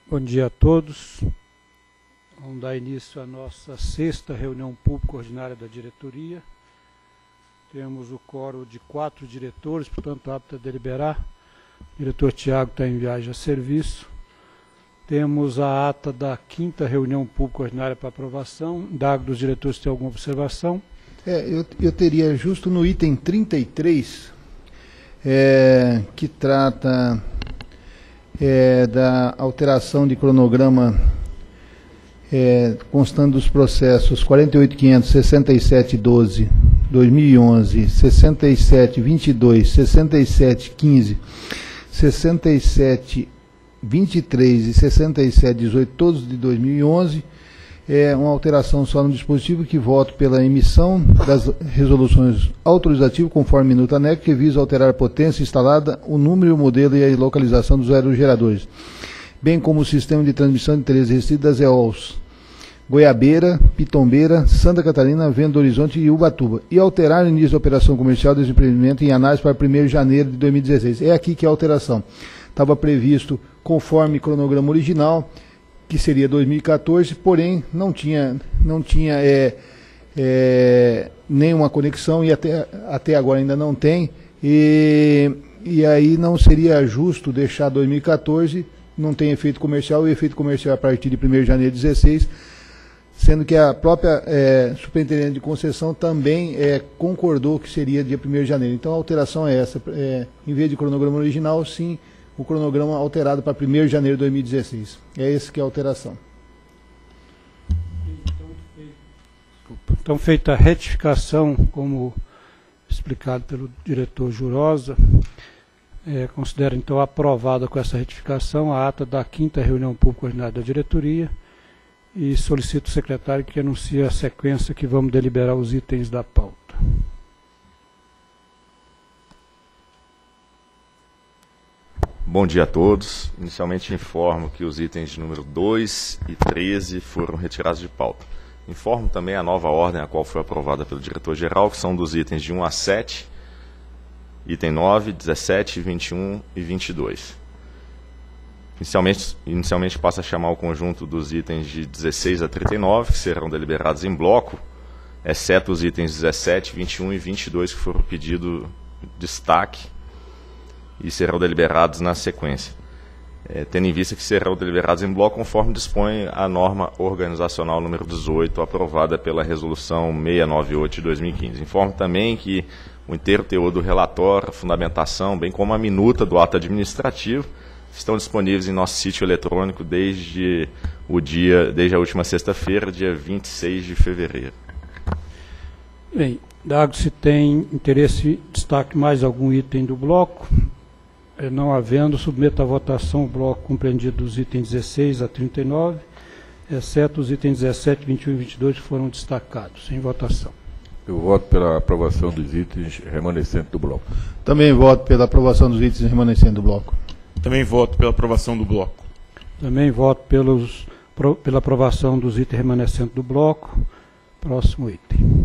Bom dia a todos. Vamos dar início à nossa sexta reunião pública ordinária da diretoria. Temos o quórum de 4 diretores, portanto apto a deliberar. O diretor Tiago está em viagem a serviço. Temos a ata da 5ª reunião pública ordinária para aprovação. Dago dos diretores, tem alguma observação? Eu teria justo no item 33, que trata da alteração de cronograma constando dos processos 48.500, 67.12, 2011, 67.22, 67.15, 67.23 e 67.18, todos de 2011, uma alteração só no dispositivo que voto pela emissão das resoluções autorizativas conforme minuta anexo, que visa alterar a potência instalada, o número, o modelo e a localização dos aerogeradores, bem como o sistema de transmissão de interesse restrito das EOLs Goiabeira, Pitombeira, Santa Catarina, Venda do Horizonte e Ubatuba, e alterar o início da operação comercial de desempreendimento em análise para 1º de janeiro de 2016. É aqui que é a alteração. Estava previsto conforme cronograma original, que seria 2014, porém não tinha nenhuma conexão e até agora ainda não tem, e aí não seria justo deixar 2014, não tem efeito comercial, o efeito comercial é a partir de 1º de janeiro de 2016, sendo que a própria superintendente de concessão também concordou que seria dia 1º de janeiro. Então a alteração é essa, em vez de cronograma original, sim, o cronograma alterado para 1º de janeiro de 2016. É esse que é a alteração. Então, feita a retificação, como explicado pelo diretor Jurosa, considero então aprovada com essa retificação a ata da 5ª reunião pública ordinária da diretoria e solicito o secretário que anuncie a sequência que vamos deliberar os itens da pauta. Bom dia a todos. Inicialmente informo que os itens de número 2 e 13 foram retirados de pauta. Informo também a nova ordem a qual foi aprovada pelo diretor-geral, que são dos itens de 1 a 7, item 9, 17, 21 e 22. Inicialmente passa a chamar o conjunto dos itens de 16 a 39, que serão deliberados em bloco, exceto os itens 17, 21 e 22, que foram pedido destaque, e serão deliberados na sequência, tendo em vista que serão deliberados em bloco conforme dispõe a norma organizacional número 18, aprovada pela resolução 698 de 2015. Informo também que o inteiro teor do relatório, a fundamentação, bem como a minuta do ato administrativo, estão disponíveis em nosso sítio eletrônico desde a última sexta-feira, dia 26 de fevereiro. Bem, dado se tem interesse, destaque mais algum item do bloco. Não havendo, submeto à votação o bloco compreendido dos itens 16 a 39, exceto os itens 17, 21 e 22 que foram destacados. Em votação. Eu voto pela aprovação dos itens remanescentes do bloco. Também voto pela aprovação dos itens remanescentes do bloco. Também voto pela aprovação do bloco. Também voto pela aprovação dos itens remanescentes do bloco. Próximo item.